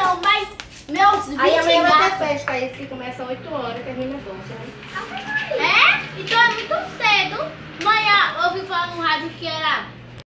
não, mas meus 20 Aí amanhã vai ter gatos... festa aí, que começa às 8 horas e termina às 12, né? É? Então é muito cedo. Amanhã eu ouvi falar no rádio que era